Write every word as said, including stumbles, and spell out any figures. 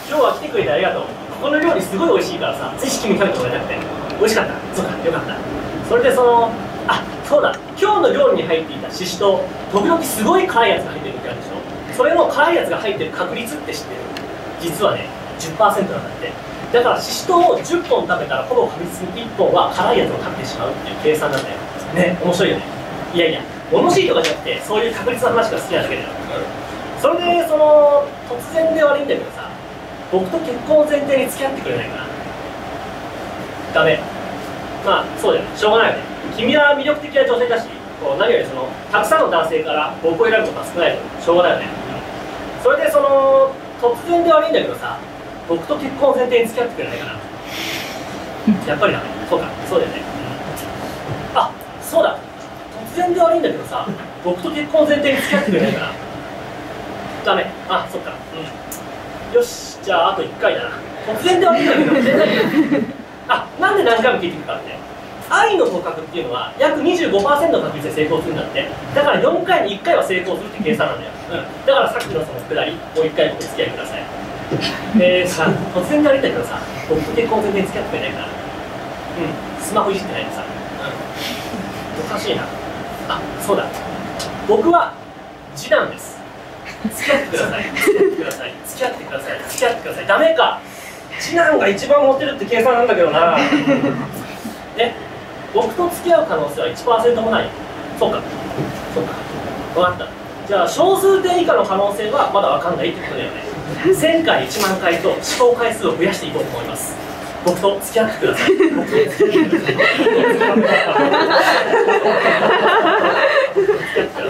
今日は来てくれてありがとう。ここの料理すごい美味しいからさ、ぜひ君に食べてもらいたくて。美味しかった。そうか、よかった。それでその、あ、そうだ、今日の料理に入っていたシシトウ、時々すごい辛いやつが入ってる時あるでしょ。それの辛いやつが入ってる確率って知ってる？実はね、じゅっパーセント なんだって。だからシシトウをじゅっぽん食べたらほぼ確実にいっぽんは辛いやつを食べてしまうっていう計算なんだよ。ね、面白いよね。いやいや、物しいとかじゃなくて、そういう確率の話が好きなだけだよ。それで、その、突然で悪いんだけどさ、僕と結婚を前提に付き合ってくれないかな。ダメ。まあ、そうだよね。しょうがないよね。君は魅力的な女性だし、こう何よりその、たくさんの男性から僕を選ぶことは少ないと、しょうがないよね。それで、その、突然で悪いんだけどさ、僕と結婚を前提に付き合ってくれないかな。やっぱりダメ。そうか、そうだよね。あ、そうだ。突然で悪いんだけどさ、僕と結婚を前提に付き合ってくれないかな。ダメ。あ、そっか。うん。よし、じゃああといっかいだな。突然で悪いんだけど、あ、なんで何回も聞いてくるかって。愛の告白っていうのは約 にじゅうごパーセント の確率で成功するんだって。だからよんかいにいっかいは成功するって計算なんだよ。うん。だからさっきのそのくだり、もういっかいお付き合いください。えー、さ、突然で悪いんだけどさ、僕と結婚を前提に付き合ってくれないかな。うん。スマホいじってないのさ。うん。おかしいな。あ、そうだ。僕は次男です。付き合ってください。付き合ってください。付き合ってください。付き合ってください。ダメか。次男が一番モテるって計算なんだけどな。ね、僕と付き合う可能性は いちパーセント もない。そうか。そうか。分かった。じゃあ小数点以下の可能性はまだ分かんないってことだよね。せんかいいちまんかいと試行回数を増やしていこうと思います。僕と付き合ってください。僕と付き合ってください。付き合ってください。